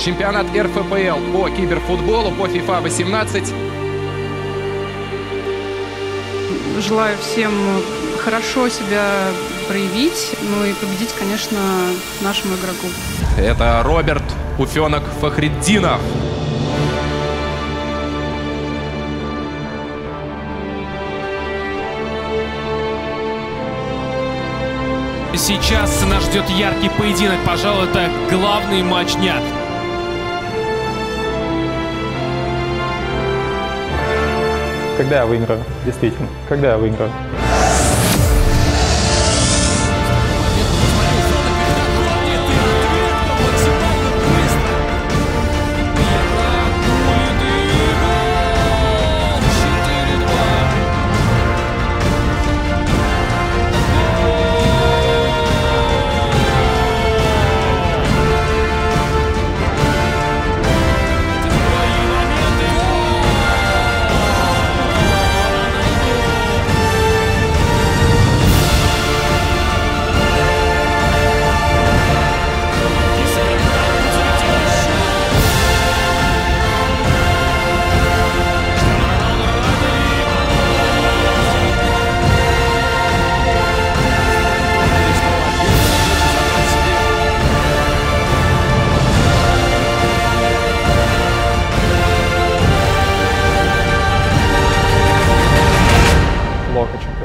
Чемпионат РФПЛ по киберфутболу, по FIFA 18. Желаю всем хорошо себя проявить, ну и победить, конечно, нашему игроку. Это Роберт Уфенок Фахриддинов. Сейчас нас ждет яркий поединок. Пожалуй, это главный матч дня. Когда я выиграю? Действительно, когда я выиграю? Локоть.